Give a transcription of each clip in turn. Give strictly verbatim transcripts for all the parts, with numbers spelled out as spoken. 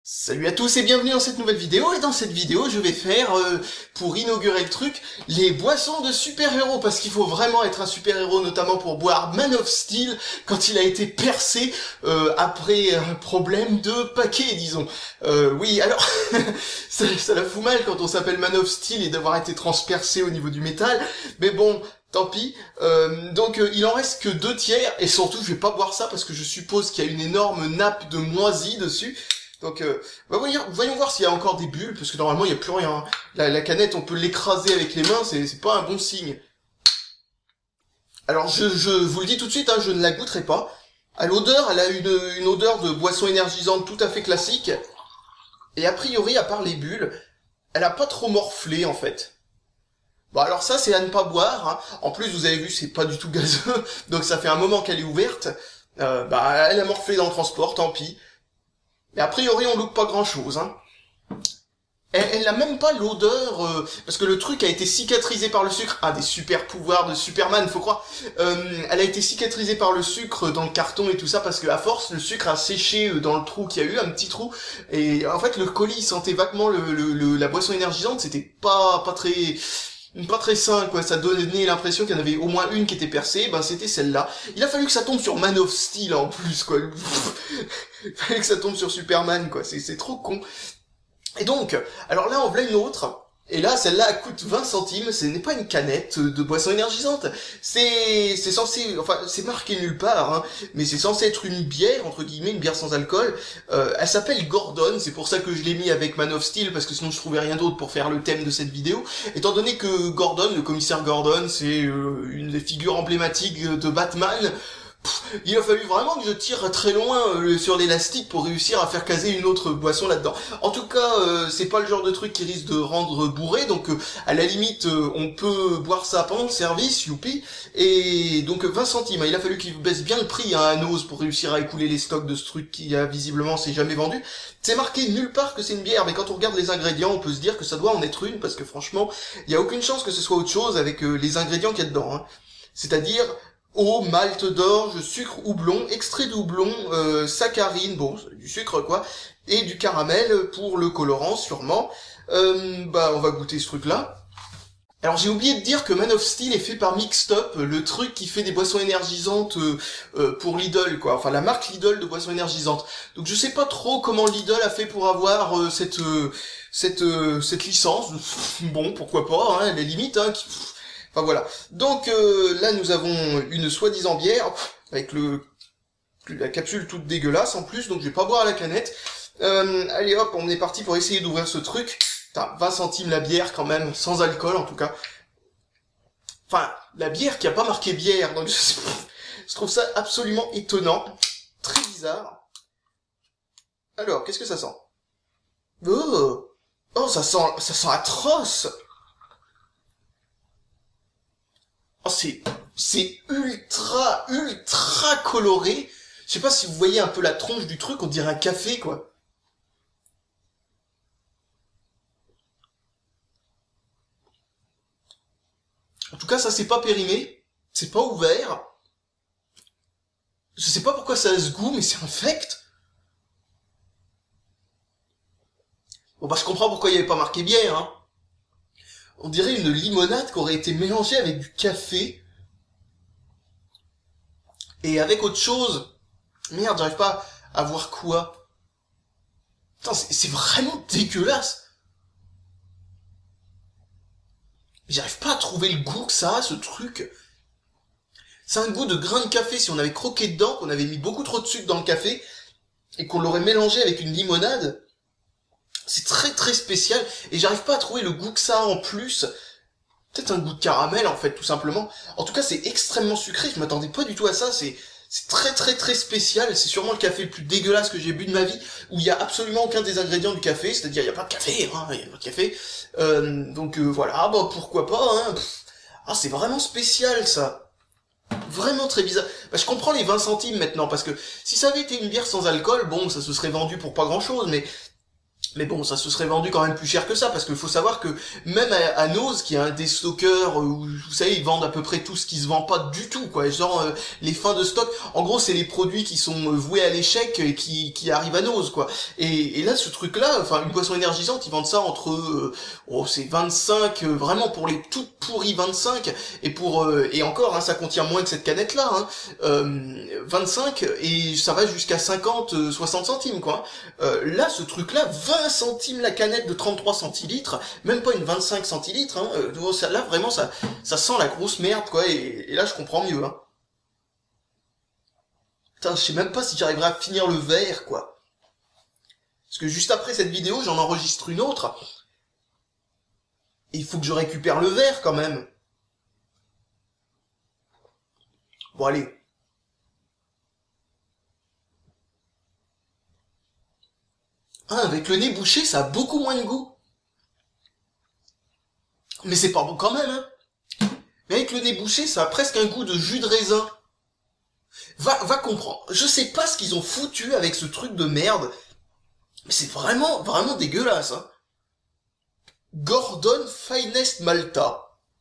Salut à tous et bienvenue dans cette nouvelle vidéo, et dans cette vidéo je vais faire, euh, pour inaugurer le truc, les boissons de super-héros, parce qu'il faut vraiment être un super-héros, notamment pour boire Man of Steel quand il a été percé euh, après un problème de paquet, disons. Euh, oui, alors, ça, ça la fout mal quand on s'appelle Man of Steel et d'avoir été transpercé au niveau du métal, mais bon... Tant pis. Euh, donc euh, il en reste que deux tiers, et surtout je vais pas boire ça parce que je suppose qu'il y a une énorme nappe de moisi dessus. Donc euh, bah, voyons, voyons voir s'il y a encore des bulles, parce que normalement il n'y a plus rien. La, la canette on peut l'écraser avec les mains, c'est c'est pas un bon signe. Alors je, je vous le dis tout de suite, hein, je ne la goûterai pas. À l'odeur, elle a une, une odeur de boisson énergisante tout à fait classique. Et a priori, à part les bulles, elle a pas trop morflé en fait. Bon alors ça c'est à ne pas boire, hein. En plus vous avez vu c'est pas du tout gazeux, donc ça fait un moment qu'elle est ouverte, euh, bah elle a morflé dans le transport, tant pis. Mais a priori on loupe pas grand chose, hein. Elle, elle n'a même pas l'odeur, euh, parce que le truc a été cicatrisé par le sucre, ah des super pouvoirs de Superman faut croire, euh, elle a été cicatrisée par le sucre dans le carton et tout ça, parce que à force le sucre a séché dans le trou qu'il y a eu, un petit trou, et en fait le colis sentait vaguement le, le, le, la boisson énergisante, c'était pas, pas très... pas très sain, quoi, ça donnait l'impression qu'il y en avait au moins une qui était percée, ben c'était celle-là. Il a fallu que ça tombe sur Man of Steel en plus, quoi. Il fallait que ça tombe sur Superman, quoi, c'est c'est trop con. Et donc, alors là, on voulait une autre, et là, celle-là, elle coûte vingt centimes, ce n'est pas une canette de boisson énergisante, c'est c'est censé, enfin, c'est marqué nulle part, hein, mais c'est censé être une bière, entre guillemets, une bière sans alcool, euh, elle s'appelle Gordon, c'est pour ça que je l'ai mis avec Man of Steel, parce que sinon je trouvais rien d'autre pour faire le thème de cette vidéo, étant donné que Gordon, le commissaire Gordon, c'est euh, une des figures emblématiques de Batman. Pff, il a fallu vraiment que je tire très loin euh, sur l'élastique pour réussir à faire caser une autre boisson là-dedans. En tout cas, euh, c'est pas le genre de truc qui risque de rendre bourré, donc euh, à la limite, euh, on peut boire ça pendant le service, youpi. Et donc vingt centimes, il a fallu qu'il baisse bien le prix hein, à Nose pour réussir à écouler les stocks de ce truc qui a visiblement s'est jamais vendu. C'est marqué nulle part que c'est une bière, mais quand on regarde les ingrédients, on peut se dire que ça doit en être une, parce que franchement, il y a aucune chance que ce soit autre chose avec euh, les ingrédients qu'il y a dedans. Hein. C'est-à-dire eau, malt d'orge, sucre houblon, extrait de houblon, euh, saccharine, bon, du sucre quoi, et du caramel pour le colorant sûrement. Euh, bah on va goûter ce truc-là. Alors j'ai oublié de dire que Man of Steel est fait par Mixed Up, le truc qui fait des boissons énergisantes euh, euh, pour Lidl quoi, enfin la marque Lidl de boissons énergisantes. Donc je sais pas trop comment Lidl a fait pour avoir euh, cette euh, cette euh, cette licence. Bon pourquoi pas, hein, les limites hein. Qui... Enfin voilà. Donc euh, là nous avons une soi-disant bière avec le la capsule toute dégueulasse en plus, donc je vais pas boire à la canette. Euh, allez hop, on est parti pour essayer d'ouvrir ce truc. Putain, vingt centimes la bière quand même, sans alcool en tout cas. Enfin, la bière qui a pas marqué bière, donc je, je trouve ça absolument étonnant, très bizarre. Alors, qu'est-ce que ça sent? Oh, oh ça sent, ça sent atroce. Oh, c'est, c'est ultra, ultra coloré. Je sais pas si vous voyez un peu la tronche du truc, on dirait un café, quoi. En tout cas, ça c'est pas périmé, c'est pas ouvert. Je sais pas pourquoi ça a ce goût, mais c'est infect. Bon bah je comprends pourquoi il y avait pas marqué bière, hein. On dirait une limonade qui aurait été mélangée avec du café. Et avec autre chose. Merde, j'arrive pas à voir quoi. Putain, c'est, c'est vraiment dégueulasse. J'arrive pas à trouver le goût que ça a, ce truc. C'est un goût de grain de café si on avait croqué dedans, qu'on avait mis beaucoup trop de sucre dans le café, et qu'on l'aurait mélangé avec une limonade. C'est très très spécial, et j'arrive pas à trouver le goût que ça a en plus. Peut-être un goût de caramel en fait, tout simplement. En tout cas, c'est extrêmement sucré, je m'attendais pas du tout à ça, c'est... C'est très très très spécial, c'est sûrement le café le plus dégueulasse que j'ai bu de ma vie, où il y a absolument aucun des ingrédients du café, c'est-à-dire il y a pas de café, hein, il y a pas de café, euh, donc euh, voilà, bah pourquoi pas, hein, pff. Ah c'est vraiment spécial ça, vraiment très bizarre, bah, je comprends les vingt centimes maintenant, parce que si ça avait été une bière sans alcool, bon ça se serait vendu pour pas grand chose, mais Mais bon, ça se serait vendu quand même plus cher que ça, parce qu'il faut savoir que même à, à Noz, qui est un des stockeurs, où, vous savez, ils vendent à peu près tout ce qui se vend pas du tout, quoi. Genre, euh, les fins de stock, en gros, c'est les produits qui sont euh, voués à l'échec et qui, qui arrivent à Noz, quoi. Et, et là, ce truc-là, enfin, une boisson énergisante, ils vendent ça entre, euh, oh, c'est vingt-cinq, euh, vraiment pour les toutes pourries vingt-cinq, et pour, euh, et encore, hein, ça contient moins que cette canette-là, hein, euh, vingt-cinq, et ça va jusqu'à cinquante, euh, soixante centimes, quoi. Euh, là, ce truc-là, vingt centimes la canette de trente-trois centilitres, même pas une vingt-cinq centilitres, hein, euh, ça, là vraiment ça, ça sent la grosse merde quoi, et, et là je comprends mieux. Hein. Putain, je sais même pas si j'arriverai à finir le verre quoi. Parce que juste après cette vidéo, j'en enregistre une autre, et il faut que je récupère le verre quand même. Bon allez. Ah, avec le nez bouché, ça a beaucoup moins de goût. Mais c'est pas bon quand même, hein. Mais avec le nez bouché, ça a presque un goût de jus de raisin. Va, va comprendre. Je sais pas ce qu'ils ont foutu avec ce truc de merde. Mais c'est vraiment, vraiment dégueulasse, hein. Gordon Finest Malta.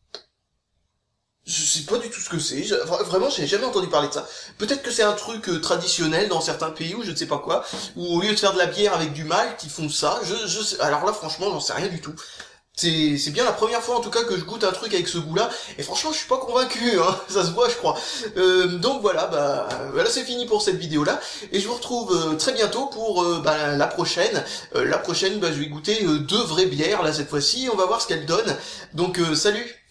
Je sais pas du tout ce que c'est. Vraiment, j'ai jamais entendu parler de ça. Peut-être que c'est un truc euh, traditionnel dans certains pays ou je ne sais pas quoi. Où au lieu de faire de la bière avec du malt, ils font ça. Je, je sais. Alors là, franchement, j'en sais rien du tout. C'est, c'est bien la première fois en tout cas que je goûte un truc avec ce goût-là, et franchement je suis pas convaincu, hein, ça se voit je crois. Euh, donc voilà, bah voilà c'est fini pour cette vidéo-là, et je vous retrouve euh, très bientôt pour euh, bah, la prochaine. Euh, la prochaine, bah, je vais goûter euh, deux vraies bières là cette fois-ci, on va voir ce qu'elles donnent. Donc euh, salut.